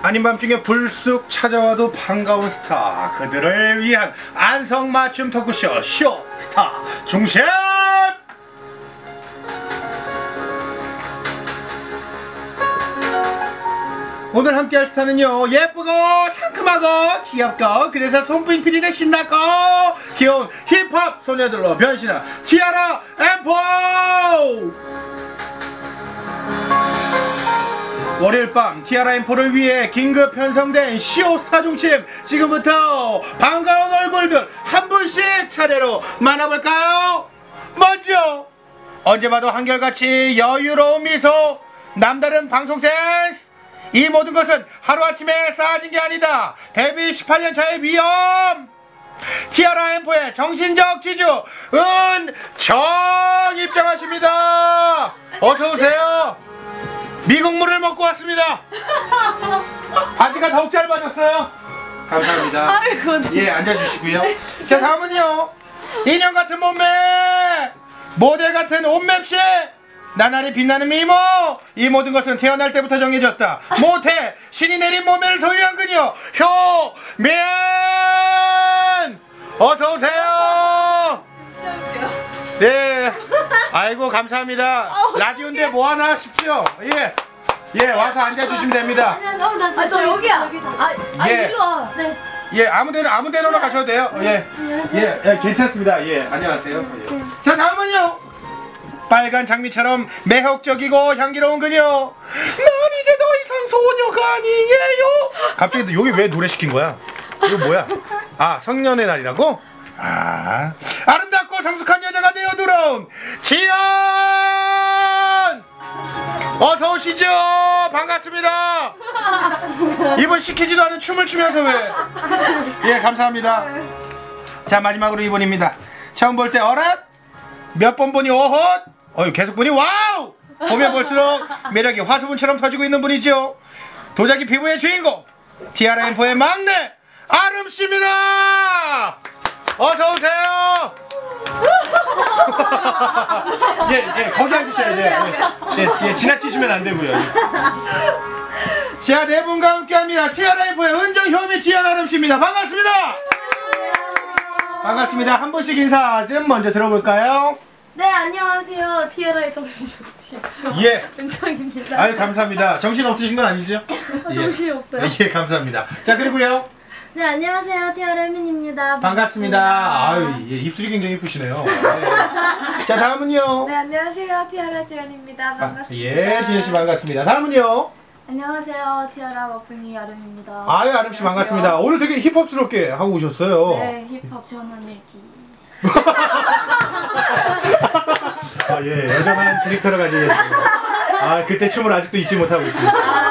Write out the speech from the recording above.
아닌 밤중에 불쑥 찾아와도 반가운 스타, 그들을 위한 안성맞춤 토크쇼 쇼스타 중심! 오늘 함께할 스타는요, 예쁘고 상큼하고 귀엽고 그래서 손빙필이는 신나고 귀여운 힙합 소녀들로 변신한 티아라 앰포! 월요일 밤 티아라 앰포를 위해 긴급 편성된 쇼스타 중심, 지금부터 반가운 얼굴들 한 분씩 차례로 만나볼까요? 먼저 언제 봐도 한결같이 여유로운 미소, 남다른 방송 센스, 이 모든 것은 하루아침에 쌓아진 게 아니다. 데뷔 18년 차의 위엄, 티아라 앰포의 정신적 지주 은정 입장하십니다. 어서오세요. 미국물을 먹고 왔습니다. 바지가 더욱 짧아졌어요. 감사합니다. 예, 앉아주시고요. 자, 다음은요, 인형 같은 몸매, 모델 같은 옷맵시, 나날이 빛나는 미모, 이 모든 것은 태어날 때부터 정해졌다. 모태 신이 내린 몸매를 소유한 그녀 효면, 어서오세요. 네, 아이고 감사합니다. 라디오인데 뭐 하나 싶죠? 예, 예, 와서 앉아주시면 됩니다. 너 여기야. 예. 일로 와. 네. 예, 아무 데로나 가셔도 돼요. 예, 예, 괜찮습니다. 예, 안녕하세요. 예. 자, 다음은요, 빨간 장미처럼 매혹적이고 향기로운 그녀, 난 이제 더 이상 소녀가 아니에요. 갑자기 여기 왜 노래 시킨 거야? 이거 뭐야? 아, 성년의 날이라고? 아, 아름답고 성숙한 여자가 되어 들어온 지연, 어서 오시죠. 반갑습니다. 이분 시키지도 않은 춤을 추면서 왜? 예, 감사합니다. 자, 마지막으로 이분입니다. 처음 볼 때 어랏, 몇 번 보니 어헛, 계속 보니 와우. 보면 볼수록 매력이 화수분처럼 터지고 있는 분이죠. 도자기 피부의 주인공, 티아라 앰포의 막내 아름씨입니다. 어서오세요. 예, 거기 앉으셔야 돼요. 예, 지나치시면 안 되고요. 자, 네 분과 함께 합니다. 티아라 앰포의 은정, 효미, 지연, 아름씨입니다. 반갑습니다. 반갑습니다. 한 분씩 인사 좀 먼저 들어볼까요? 네, 안녕하세요. 티아라의 정신적 지주 예, 은정입니다. 아유, 감사합니다. 정신 없으신 건 아니죠? 정신이 없어요. 예, 감사합니다. 자, 그리고요. 네, 안녕하세요. 티아라 혜민입니다. 반갑습니다. 아유, 예, 입술이 굉장히 예쁘시네요. 예. 자, 다음은요. 네, 안녕하세요. 티아라 지연입니다. 반갑습니다. 예, 지연씨 반갑습니다. 다음은요. 안녕하세요. 티아라 와플리 아름입니다. 아유, 아름씨 반갑습니다. 오늘 되게 힙합스럽게 하고 오셨어요. 네, 힙합 전환일기. 아, 예, 여자만 캐릭터를 가지고 계십니다. 아, 그때 춤을 아직도 잊지 못하고 있습니다.